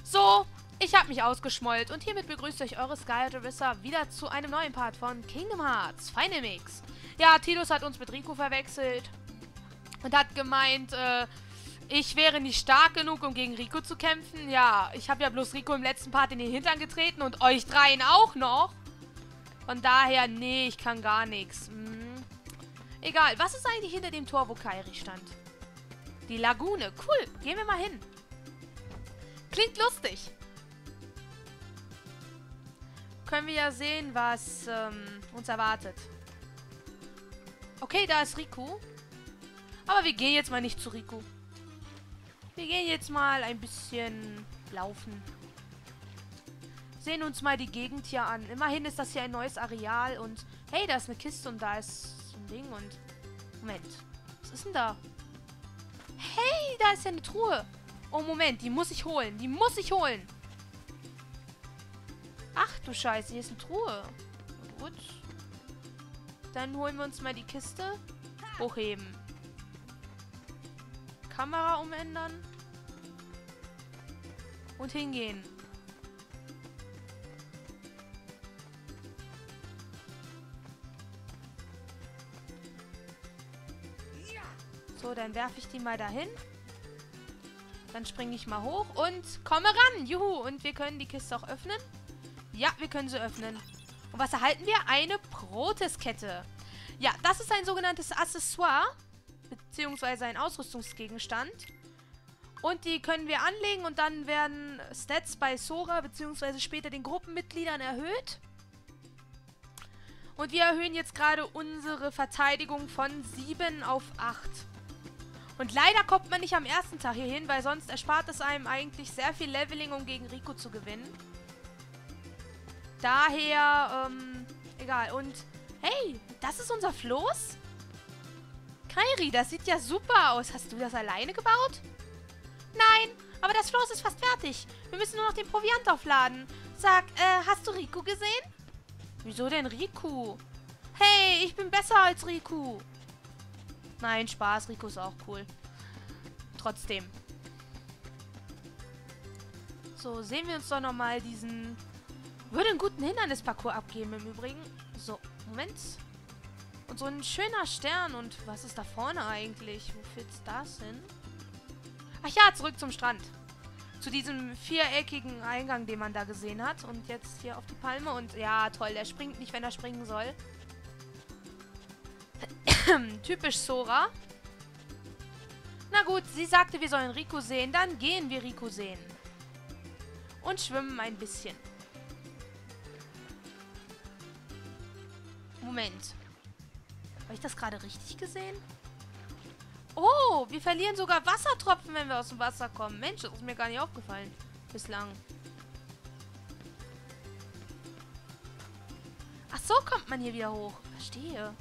So, ich habe mich ausgeschmollt und hiermit begrüßt euch eure Skyrim wieder zu einem neuen Part von Kingdom Hearts Final Mix. Ja, Tidus hat uns mit Riku verwechselt und hat gemeint, ich wäre nicht stark genug, um gegen Riku zu kämpfen. Ja, ich habe ja bloß Riku im letzten Part in den Hintern getreten und euch dreien auch noch. Von daher, nee, ich kann gar nichts. Egal, was ist eigentlich hinter dem Tor, wo Kairi stand? Die Lagune, cool, gehen wir mal hin. Klingt lustig. Können wir ja sehen, was uns erwartet. Okay, da ist Riku. Aber wir gehen jetzt mal nicht zu Riku. Wir gehen jetzt mal ein bisschen laufen. Sehen uns mal die Gegend hier an. Immerhin ist das hier ein neues Areal und... Hey, da ist eine Kiste und da ist so ein Ding und... Moment. Was ist denn da? Hey, da ist ja eine Truhe. Oh, Moment. Die muss ich holen. Die muss ich holen. Ach du Scheiße, hier ist eine Truhe. Gut. Dann holen wir uns mal die Kiste. Hochheben. Kamera umändern. Und hingehen. So, dann werfe ich die mal dahin. Dann springe ich mal hoch und komme ran. Juhu. Und wir können die Kiste auch öffnen. Ja, wir können sie öffnen. Und was erhalten wir? Eine Proteskette. Ja, das ist ein sogenanntes Accessoire. Beziehungsweise ein Ausrüstungsgegenstand. Und die können wir anlegen und dann werden Stats bei Sora beziehungsweise später den Gruppenmitgliedern erhöht. Und wir erhöhen jetzt gerade unsere Verteidigung von 7 auf 8. Und leider kommt man nicht am ersten Tag hier hin, weil sonst erspart es einem eigentlich sehr viel Leveling, um gegen Riku zu gewinnen. Daher, egal. Und, hey, das ist unser Floß? Kairi, das sieht ja super aus. Hast du das alleine gebaut? Nein, aber das Floß ist fast fertig. Wir müssen nur noch den Proviant aufladen. Sag, hast du Riku gesehen? Wieso denn Riku? Hey, ich bin besser als Riku. Nein, Spaß. Riku ist auch cool. Trotzdem. So, sehen wir uns doch nochmal diesen... Würde einen guten Hindernisparcours abgeben im Übrigen. So, Moment. Und so ein schöner Stern. Und was ist da vorne eigentlich? Wo führt das hin? Ach ja, zurück zum Strand. Zu diesem viereckigen Eingang, den man da gesehen hat. Und jetzt hier auf die Palme. Und ja, toll, der springt nicht, wenn er springen soll. Typisch Sora. Na gut, sie sagte, wir sollen Riku sehen. Dann gehen wir Riku sehen. Und schwimmen ein bisschen. Moment. Habe ich das gerade richtig gesehen? Oh, wir verlieren sogar Wassertropfen, wenn wir aus dem Wasser kommen. Mensch, das ist mir gar nicht aufgefallen. Bislang. Ach so, kommt man hier wieder hoch. Verstehe.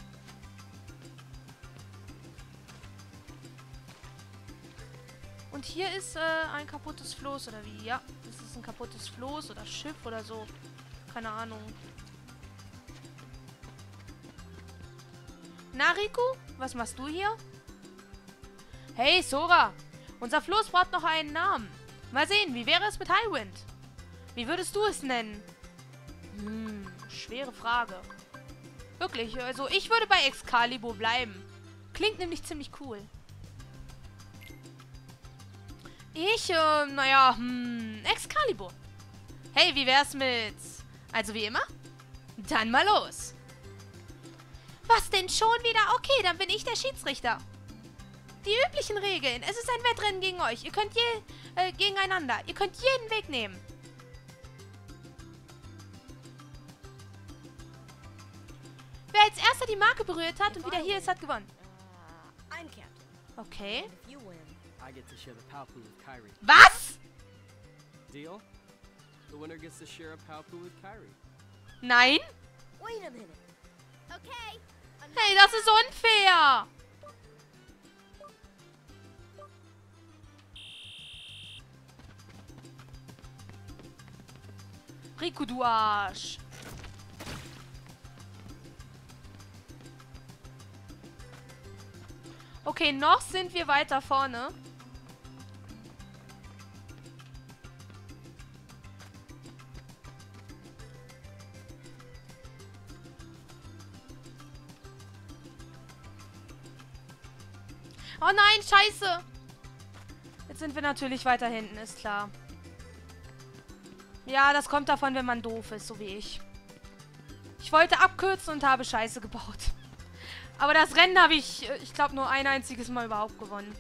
Und hier ist ein kaputtes Floß, oder wie? Ja, das ist ein kaputtes Floß oder Schiff oder so. Keine Ahnung. Na, Riku? Was machst du hier? Hey, Sora. Unser Floß braucht noch einen Namen. Mal sehen, wie wäre es mit Highwind? Wie würdest du es nennen? Schwere Frage. Wirklich, also ich würde bei Excalibur bleiben. Klingt nämlich ziemlich cool. Naja, Excalibur. Hey, wie wär's mit... Also wie immer? Dann mal los. Was denn schon wieder? Okay, dann bin ich der Schiedsrichter. Die üblichen Regeln. Es ist ein Wettrennen gegen euch. Ihr könnt gegeneinander. Ihr könnt jeden Weg nehmen. Wer als erster die Marke berührt hat und wieder hier ist, hat gewonnen. Okay. Was? Deal? The winner gets to share a Palpu with Kairi. Nein? Wait a minute. Okay. Hey, das ist unfair. Riku, du Arsch. Okay, noch sind wir weiter vorne. Oh nein, scheiße. Jetzt sind wir natürlich weiter hinten, ist klar. Ja, das kommt davon, wenn man doof ist, so wie ich. Ich wollte abkürzen und habe Scheiße gebaut. Aber das Rennen habe ich glaube, nur ein einziges Mal überhaupt gewonnen.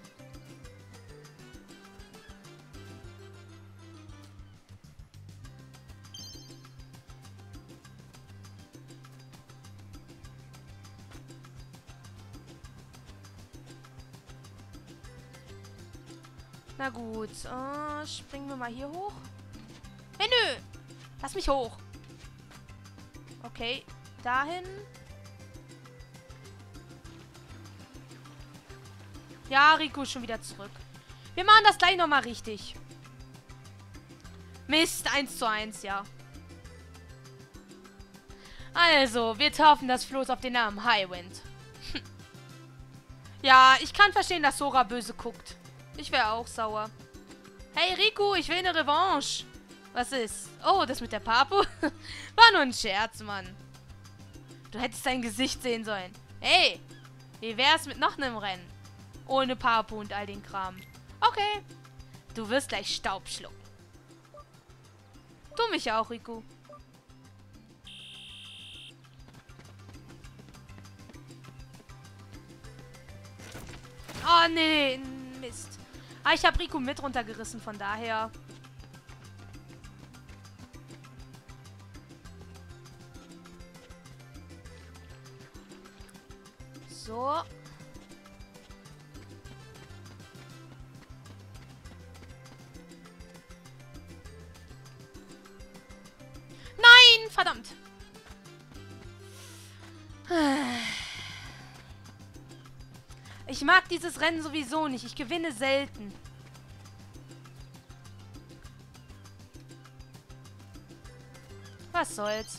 Na gut, springen wir mal hier hoch. Hey, nö! Lass mich hoch. Okay, dahin. Ja, Rico ist schon wieder zurück. Wir machen das gleich nochmal richtig. Mist, 1:1, ja. Also, wir taufen das Floß auf den Namen Highwind. Ja, ich kann verstehen, dass Sora böse guckt. Ich wäre auch sauer. Hey, Rico, ich will eine Revanche. Was ist? Oh, das mit der Papu? War nur ein Scherz, Mann. Du hättest dein Gesicht sehen sollen. Hey, wie wär's mit noch einem Rennen? Ohne Papu und all den Kram. Okay. Du wirst gleich Staub schlucken. Du mich auch, Rico. Oh, nee. Mist. Ah, ich habe Rico mit runtergerissen, von daher. So. Nein, verdammt. Ich mag dieses Rennen sowieso nicht. Ich gewinne selten. Was soll's?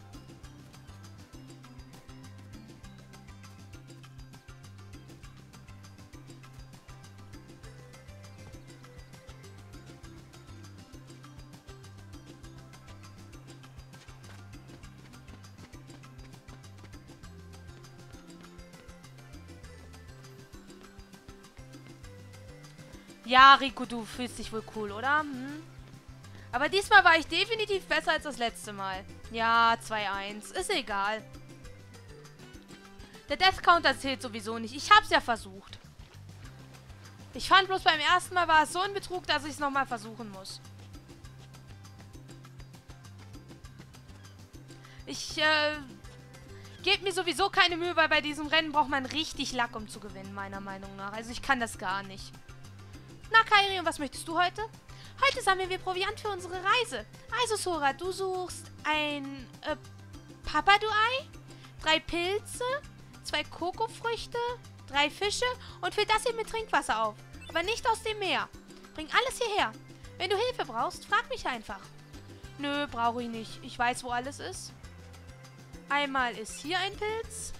Ja, Rico, du fühlst dich wohl cool, oder? Hm? Aber diesmal war ich definitiv besser als das letzte Mal. Ja, 2:1. Ist egal. Der Death Counter zählt sowieso nicht. Ich hab's ja versucht. Ich fand bloß beim ersten Mal war es so ein Betrug, dass ich es nochmal versuchen muss. Ich, gebe mir sowieso keine Mühe, weil bei diesem Rennen braucht man richtig Lack, um zu gewinnen, meiner Meinung nach. Also ich kann das gar nicht. Na, Kairi, und was möchtest du heute? Heute sammeln wir Proviant für unsere Reise. Also, Sora, du suchst ein Papadu-Ei, 3 Pilze, 2 Kokofrüchte, 3 Fische und füll das hier mit Trinkwasser auf. Aber nicht aus dem Meer. Bring alles hierher. Wenn du Hilfe brauchst, frag mich einfach. Nö, brauche ich nicht. Ich weiß, wo alles ist. Einmal ist hier ein Pilz.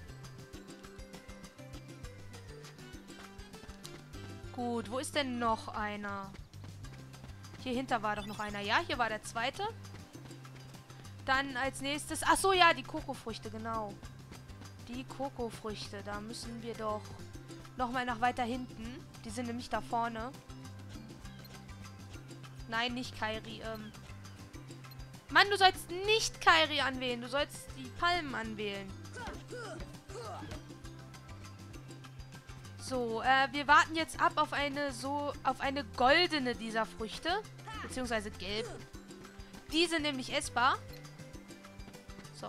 Gut, wo ist denn noch einer? Hier hinter war doch noch einer. Ja, hier war der zweite. Dann als nächstes... Ach so, ja, die Kokofrüchte, genau. Die Kokofrüchte. Da müssen wir doch nochmal nach weiter hinten. Die sind nämlich da vorne. Nein, nicht Kairi. Mann, du sollst nicht Kairi anwählen. Du sollst die Palmen anwählen. So, wir warten jetzt ab auf eine goldene dieser Früchte. Beziehungsweise gelb. Die sind nämlich essbar. So.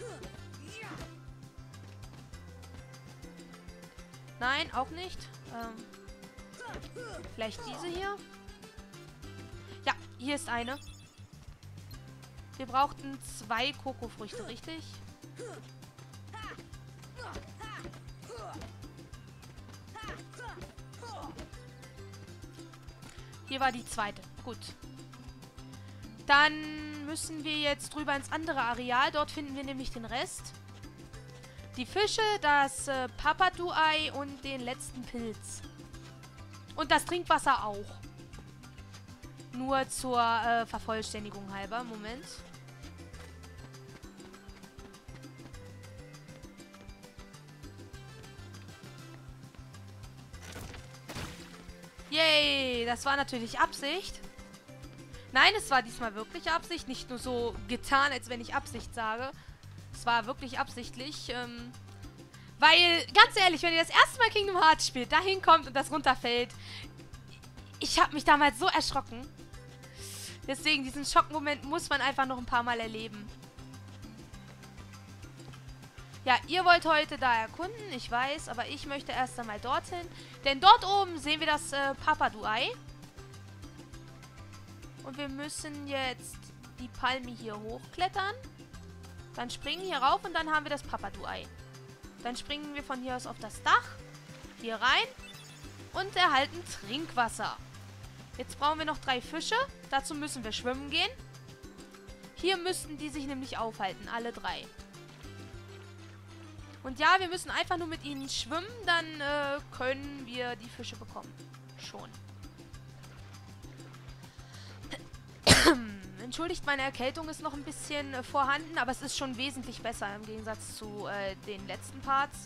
Nein, auch nicht. Vielleicht diese hier? Ja, hier ist eine. Wir brauchten 2 Kokofrüchte, richtig? Hier war die zweite. Gut. Dann müssen wir jetzt drüber ins andere Areal. Dort finden wir nämlich den Rest. Die Fische, das Papadu-Ei und den letzten Pilz. Und das Trinkwasser auch. Nur zur Vervollständigung halber. Moment. Yay, das war natürlich Absicht. Nein, es war diesmal wirklich Absicht. Nicht nur so getan, als wenn ich Absicht sage. Es war wirklich absichtlich. Weil, ganz ehrlich, wenn ihr das erste Mal Kingdom Hearts spielt, da hinkommt und das runterfällt. Ich habe mich damals so erschrocken. Deswegen, diesen Schockmoment muss man einfach noch ein paar Mal erleben. Ja, ihr wollt heute da erkunden, ich weiß, aber ich möchte erst einmal dorthin. Denn dort oben sehen wir das Papadu-Ei. Und wir müssen jetzt die Palme hier hochklettern. Dann springen hier rauf und dann haben wir das Papadu-Ei. Dann springen wir von hier aus auf das Dach. Hier rein. Und erhalten Trinkwasser. Jetzt brauchen wir noch 3 Fische. Dazu müssen wir schwimmen gehen. Hier müssten die sich nämlich aufhalten, alle 3. Und ja, wir müssen einfach nur mit ihnen schwimmen, dann können wir die Fische bekommen. Schon. Entschuldigt, meine Erkältung ist noch ein bisschen vorhanden, aber es ist schon wesentlich besser im Gegensatz zu den letzten Parts.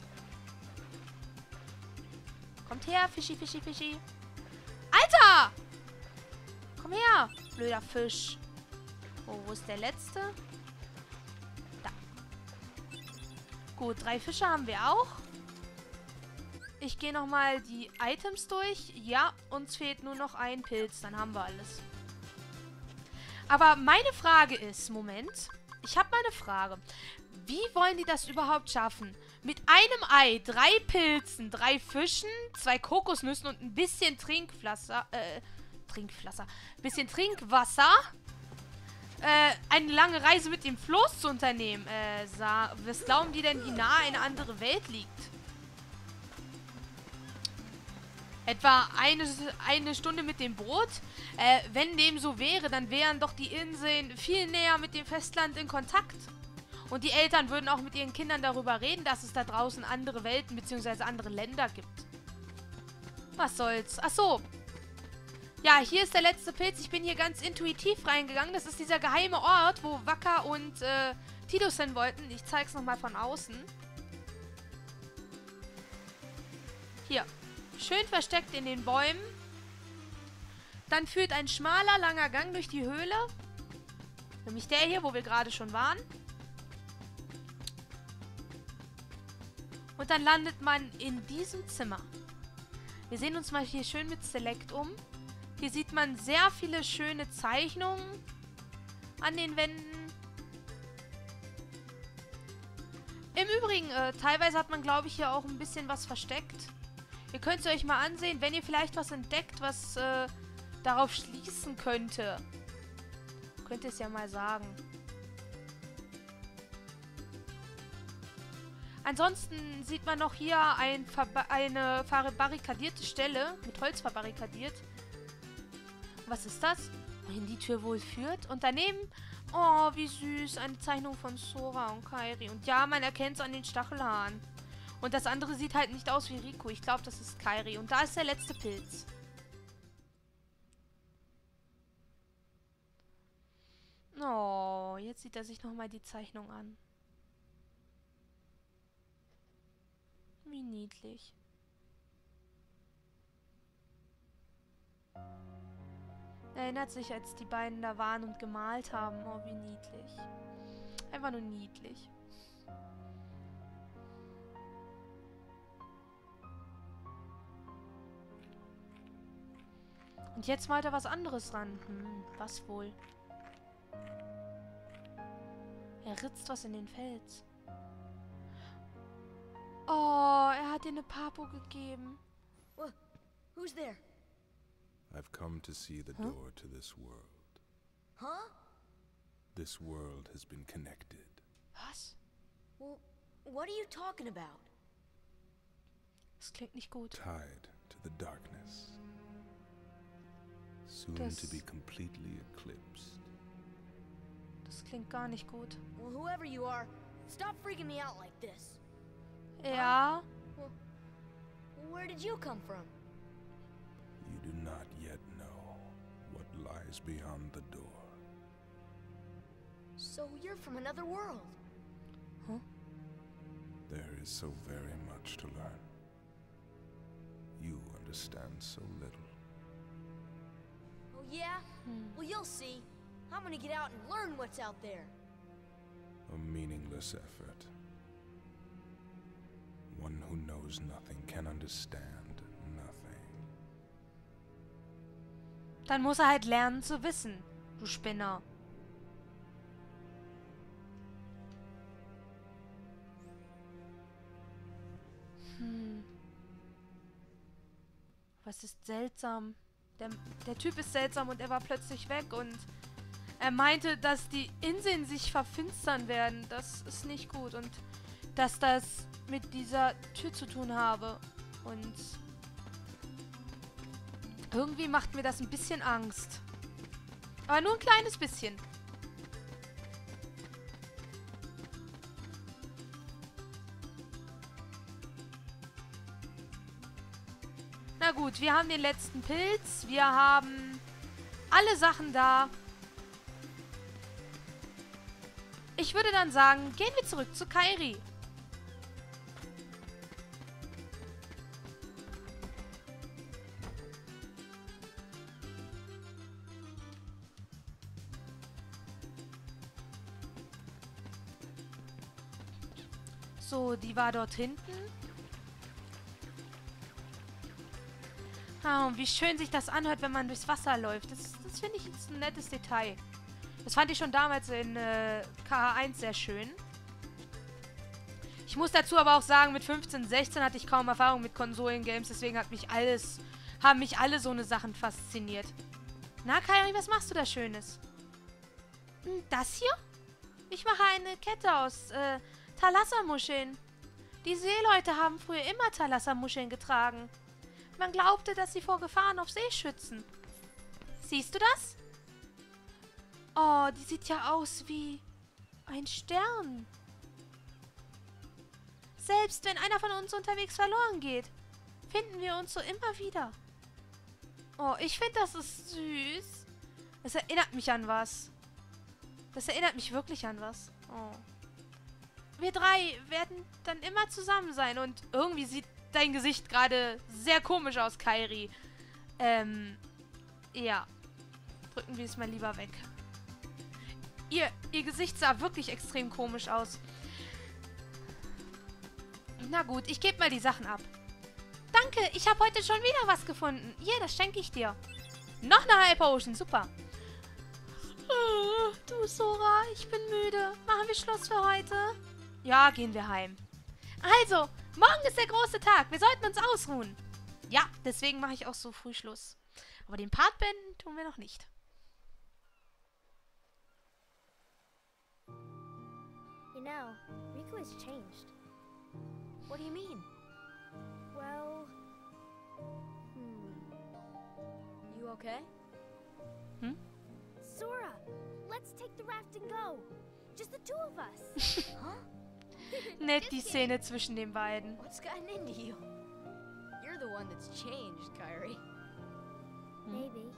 Kommt her, Fischi, Fischi, Fischi. Alter! Komm her, blöder Fisch. Oh, wo ist der letzte? Da. Gut, 3 Fische haben wir auch. Ich gehe nochmal die Items durch. Ja, uns fehlt nur noch ein Pilz, dann haben wir alles. Aber meine Frage ist, Moment, ich habe mal eine Frage. Wie wollen die das überhaupt schaffen? Mit einem Ei, 3 Pilzen, 3 Fischen, 2 Kokosnüssen und ein bisschen Trinkwasser, eine lange Reise mit dem Floß zu unternehmen. Was glauben die denn, wie nah eine andere Welt liegt? Etwa eine Stunde mit dem Boot. Wenn dem so wäre, dann wären doch die Inseln viel näher mit dem Festland in Kontakt. Und die Eltern würden auch mit ihren Kindern darüber reden, dass es da draußen andere Welten bzw. andere Länder gibt. Was soll's? Ach so. Ja, hier ist der letzte Pilz. Ich bin hier ganz intuitiv reingegangen. Das ist dieser geheime Ort, wo Wakka und Tidus hin wollten. Ich zeig's nochmal von außen. Hier. Schön versteckt in den Bäumen. Dann führt ein schmaler, langer Gang durch die Höhle. Nämlich der hier, wo wir gerade schon waren. Und dann landet man in diesem Zimmer. Wir sehen uns mal hier schön mit Select um. Hier sieht man sehr viele schöne Zeichnungen an den Wänden. Im Übrigen, teilweise hat man, glaube ich, hier auch ein bisschen was versteckt. Ihr könnt es euch mal ansehen, wenn ihr vielleicht was entdeckt, was darauf schließen könnte. Könnt ihr es ja mal sagen. Ansonsten sieht man noch hier eine verbarrikadierte Stelle, mit Holz verbarrikadiert. Was ist das? Wohin die Tür wohl führt? Und daneben, oh, wie süß, eine Zeichnung von Sora und Kairi. Und ja, man erkennt es an den Stachelhaaren. Und das andere sieht halt nicht aus wie Riku. Ich glaube, das ist Kairi. Und da ist der letzte Pilz. Oh, jetzt sieht er sich nochmal die Zeichnung an. Wie niedlich. Erinnert sich, als die beiden da waren und gemalt haben. Oh, wie niedlich. Einfach nur niedlich. Und jetzt malt er was anderes ran. Was wohl? Er ritzt was in den Fels. Oh, er hat dir eine Papo gegeben. Well, who's there? I've come to see the door to this world. Huh? This world has been connected. Was? Well, what are you talking about? Das klingt nicht gut. Tied to the darkness. Soon to be completely eclipsed. Das klingt gar nicht gut. Well, whoever you are, stop freaking me out like this. Ja. Well, where did you come from? You do not yet know what lies beyond the door. So you're from another world. Huh? There is so very much to learn. You understand so little. yeah? Well, you'll see. I'm gonna get out and learn what's out there. A meaningless effort. One who knows nothing can understand nothing. Dann muss er halt lernen zu wissen, du Spinner. Was ist seltsam? Der Typ ist seltsam und er war plötzlich weg und er meinte, dass die Inseln sich verfinstern werden. Das ist nicht gut und dass das mit dieser Tür zu tun habe. Und irgendwie macht mir das ein bisschen Angst. Aber nur ein kleines bisschen. Na gut, wir haben den letzten Pilz. Wir haben alle Sachen da. Ich würde dann sagen, gehen wir zurück zu Kairi. So, die war dort hinten. Ah, und wie schön sich das anhört, wenn man durchs Wasser läuft. Das finde ich jetzt ein nettes Detail. Das fand ich schon damals in KH1 sehr schön. Ich muss dazu aber auch sagen, mit 15, 16 hatte ich kaum Erfahrung mit Konsolengames, deswegen haben mich alle so eine Sachen fasziniert. Na, Kairi, was machst du da Schönes? Das hier? Ich mache eine Kette aus Thalassa-Muscheln. Die Seeleute haben früher immer Thalassa-Muscheln getragen. Man glaubte, dass sie vor Gefahren auf See schützen. Siehst du das? Oh, die sieht ja aus wie ein Stern. Selbst wenn einer von uns unterwegs verloren geht, finden wir uns so immer wieder. Oh, ich finde, das ist süß. Das erinnert mich an was. Das erinnert mich wirklich an was. Oh. Wir drei werden dann immer zusammen sein und irgendwie sieht dein Gesicht gerade sehr komisch aus, Kairi. Ja. Drücken wir es mal lieber weg. Ihr Gesicht sah wirklich extrem komisch aus. Na gut, ich gebe mal die Sachen ab. Danke, ich habe heute schon wieder was gefunden. Hier, das schenke ich dir. Noch eine High Potion, super. Du, Sora, ich bin müde. Machen wir Schluss für heute? Ja, gehen wir heim. Also, morgen ist der große Tag. Wir sollten uns ausruhen. Ja, deswegen mache ich auch so früh Schluss. Aber den Part beenden tun wir noch nicht. You know, Riku has changed. What do you mean? Well... You okay? Sora, let's take the raft and go. Just the two of us. Huh? Nett die Szene zwischen den beiden. What's gotten into you? You're the one that's changed, Kairi. Maybe.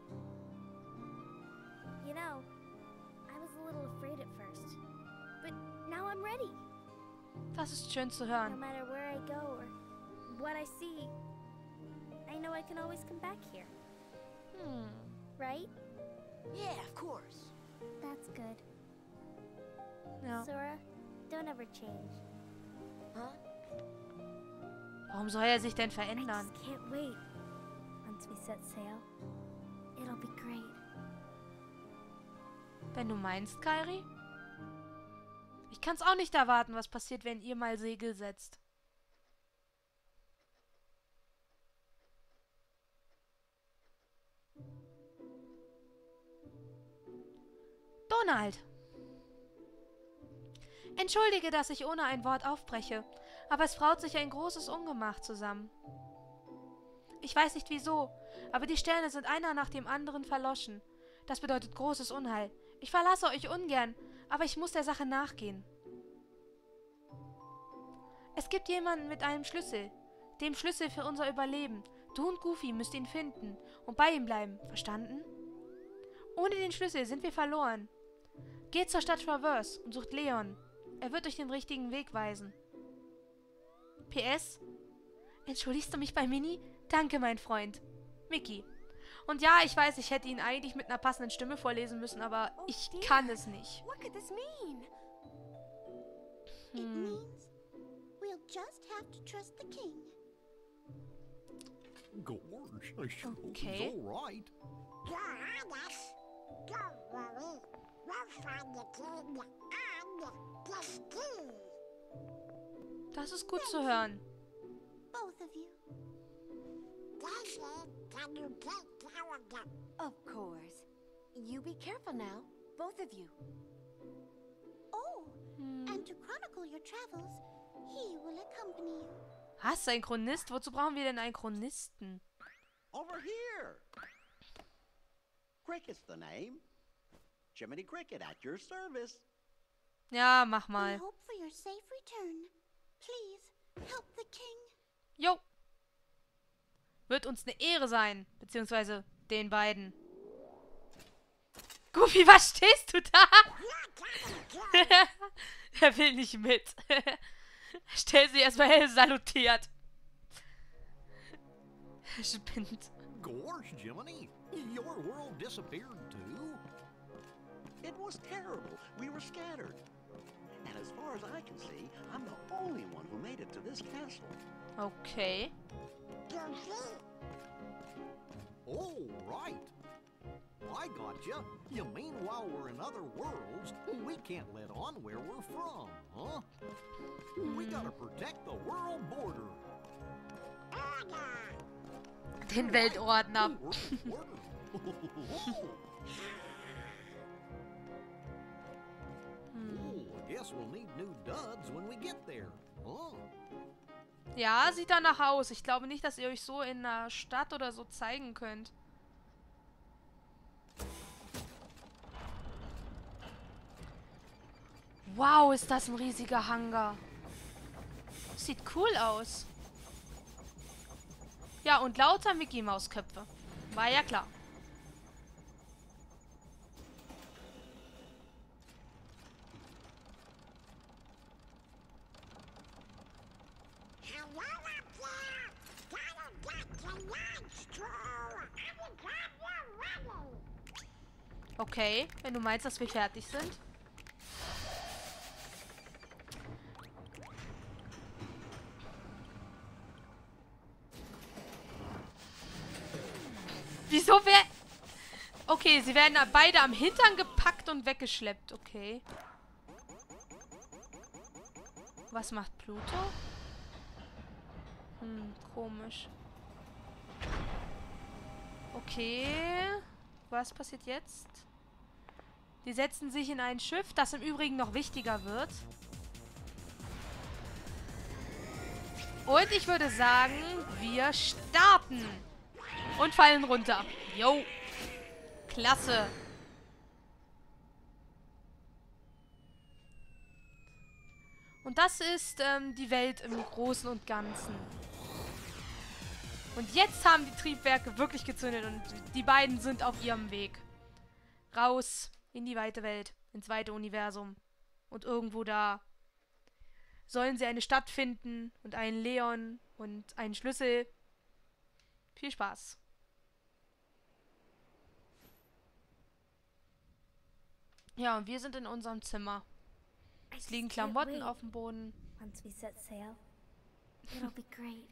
You know, I was a little afraid at first. But now I'm ready. Das ist schön zu No hören. matter where I go or what I see, I know I can always come back here. Right? Yeah, of course. That's good. Ja. Sora, don't ever change. Huh? Warum soll er sich denn I verändern? just can't wait. Once we set sail, it'll be great. Wenn du meinst, Kairi? Ich kann es auch nicht erwarten, was passiert, wenn ihr mal Segel setzt. Donald! Entschuldige, dass ich ohne ein Wort aufbreche, aber es braut sich ein großes Ungemach zusammen. Ich weiß nicht wieso, aber die Sterne sind einer nach dem anderen verloschen. Das bedeutet großes Unheil. Ich verlasse euch ungern, aber ich muss der Sache nachgehen. Es gibt jemanden mit einem Schlüssel. Dem Schlüssel für unser Überleben. Du und Goofy müsst ihn finden und bei ihm bleiben. Verstanden? Ohne den Schlüssel sind wir verloren. Geht zur Stadt Traverse und sucht Leon. Er wird euch den richtigen Weg weisen. PS? Entschuldigst du mich bei Minnie? Danke, mein Freund. Mickey. Und ja, ich weiß, ich hätte ihn eigentlich mit einer passenden Stimme vorlesen müssen, aber ich kann es nicht. What could this mean? It means we'll just have to trust the king. Gorge, I sure hope Okay. he's all right. Don't worry. We'll find the king and the king. Das ist gut zu hören. Both of you. Can you take care of them? Of course. You be careful now, both of you. Oh, and to chronicle your travels, he will accompany you. Was, ein Chronist? Wozu brauchen wir denn einen Chronisten? Over here. Cricket's the name. Jiminy Cricket at your service. Ja, mach We mal. hope for your safe return. Please, help the king. Jo. Wird uns eine Ehre sein. Beziehungsweise den beiden. Goofy, was stehst du da? Er will nicht mit. Stell sie erstmal salutiert. Er spinnt. Gorge, Jiminy, your world disappeared too? It was terrible. We were scattered. And as far as I can see, I'm the only one who made it to this castle. Okay. Oh, right. I gotcha. You mean while we're in other worlds, we can't let on where we're from, huh? We gotta protect the world border. Den Weltordner. Oh, I guess we'll need new duds when we get there, huh? Ja, sieht danach aus. Ich glaube nicht, dass ihr euch so in einer Stadt oder so zeigen könnt. Wow, ist das ein riesiger Hangar. Sieht cool aus. Ja, und lauter Mickey-Maus-Köpfe. War ja klar. Hello up there. Gotta get to lunch, Drew. I'm glad you're ready. Okay, wenn du meinst, dass wir fertig sind. Wieso wer... Okay, sie werden beide am Hintern gepackt und weggeschleppt. Okay. Was macht Pluto? Komisch. Okay. Was passiert jetzt? Die setzen sich in ein Schiff, das im Übrigen noch wichtiger wird. Und ich würde sagen, wir starten. Und fallen runter. Jo. Klasse. Und das ist die Welt im Großen und Ganzen. Und jetzt haben die Triebwerke wirklich gezündet und die beiden sind auf ihrem Weg. Raus in die weite Welt, ins weite Universum. Und irgendwo da sollen sie eine Stadt finden und einen Leon und einen Schlüssel. Viel Spaß. Ja, und wir sind in unserem Zimmer. Es liegen Klamotten auf dem Boden. Once we set sail, it'll be great.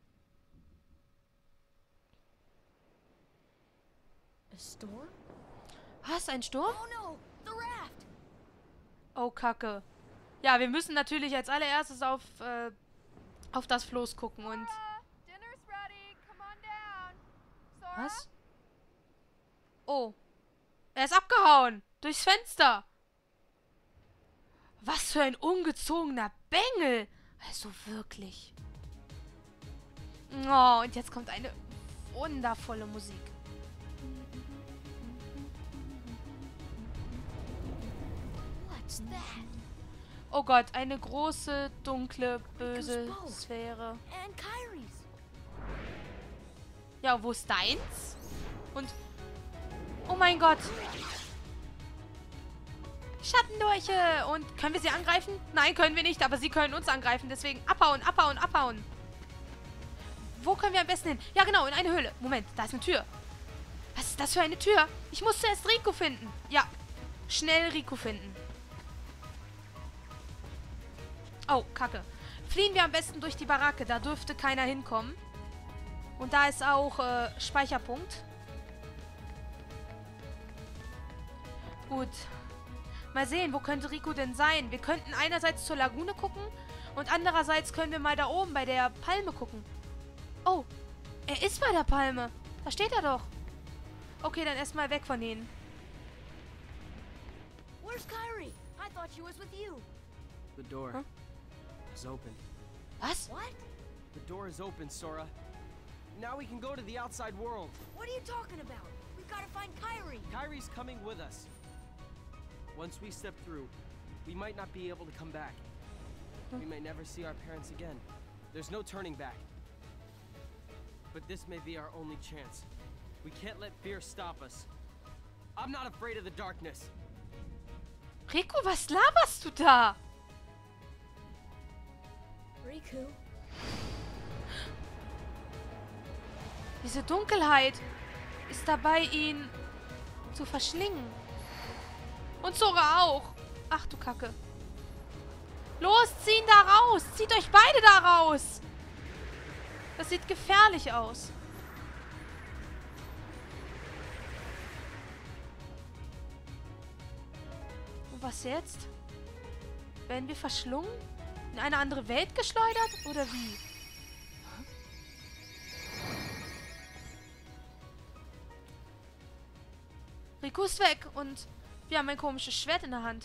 A storm? Was, ein Sturm? Oh no! The raft! Oh, Kacke. Ja, wir müssen natürlich als allererstes auf das Floß gucken und... Dinner's ready. Come on down. Sora? Was? Oh. Er ist abgehauen. Durchs Fenster. Was für ein ungezogener Bengel. Also wirklich. Oh, und jetzt kommt eine wundervolle Musik. What's that? Oh Gott, eine große, dunkle, böse Sphäre. And Kyrie's. Ja, wo ist deins? Und... Oh mein Gott. Schattendurche. Und können wir sie angreifen? Nein, können wir nicht, aber sie können uns angreifen. Deswegen abhauen, abhauen, abhauen. Wo können wir am besten hin? Ja, genau, in eine Höhle. Moment, da ist eine Tür. Was ist das für eine Tür? Ich muss zuerst Rico finden. Ja, schnell Rico finden. Oh, Kacke. Fliehen wir am besten durch die Baracke. Da dürfte keiner hinkommen. Und da ist auch Speicherpunkt. Gut. Mal sehen, wo könnte Rico denn sein? Wir könnten einerseits zur Lagune gucken und andererseits können wir mal da oben bei der Palme gucken. Oh, er ist bei der Palme. Da steht er doch. Okay, dann erstmal weg von ihnen. Where's Kyrie? I thought she was with you. The door is open. Was? What? The door is open, Sora. Now we can go to the outside world. What are you talking about? We've got to find Kyrie. Kyrie's coming with us. Once we step through, we might not be able to come back. We may never see our parents again. There's no turning back. But this may be our only chance. We can't let fear stop us. I'm not afraid of the darkness. Rico, was laberst du da? Riku. Diese Dunkelheit ist dabei, ihn zu verschlingen. Und Sora auch. Ach du Kacke. Los, zieh ihn da raus. Zieht euch beide da raus. Das sieht gefährlich aus. Und was jetzt? Werden wir verschlungen? In eine andere Welt geschleudert? Oder wie? Rico ist weg und wir haben ein komisches Schwert in der Hand.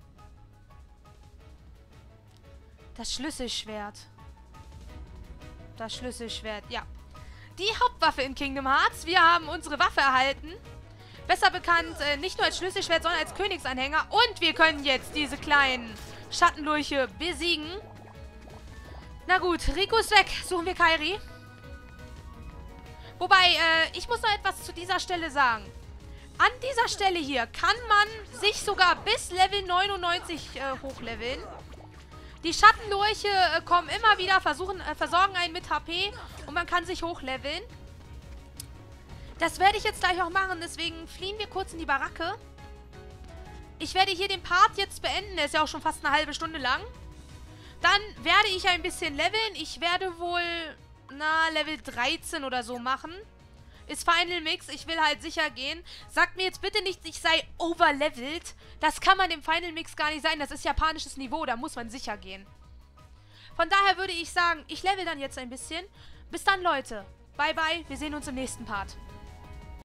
Das Schlüsselschwert. Das Schlüsselschwert, ja. Die Hauptwaffe in Kingdom Hearts. Wir haben unsere Waffe erhalten. Besser bekannt nicht nur als Schlüsselschwert, sondern als Königsanhänger. Und wir können jetzt diese kleinen Schattenlurche besiegen. Na gut, Rico ist weg. Suchen wir Kairi. Wobei, ich muss noch etwas zu dieser Stelle sagen. An dieser Stelle hier kann man sich sogar bis Level 99 hochleveln. Die Schattenlurche kommen immer wieder, versorgen einen mit HP und man kann sich hochleveln. Das werde ich jetzt gleich auch machen, deswegen fliehen wir kurz in die Baracke. Ich werde hier den Part jetzt beenden, der ist ja auch schon fast eine halbe Stunde lang. Dann werde ich ein bisschen leveln. Ich werde wohl, Level 13 oder so machen. Ist Final Mix, ich will halt sicher gehen. Sagt mir jetzt bitte nicht, ich sei overlevelt. Das kann man im Final Mix gar nicht sein. Das ist japanisches Niveau, da muss man sicher gehen. Von daher würde ich sagen, ich level dann jetzt ein bisschen. Bis dann, Leute. Bye, bye. Wir sehen uns im nächsten Part.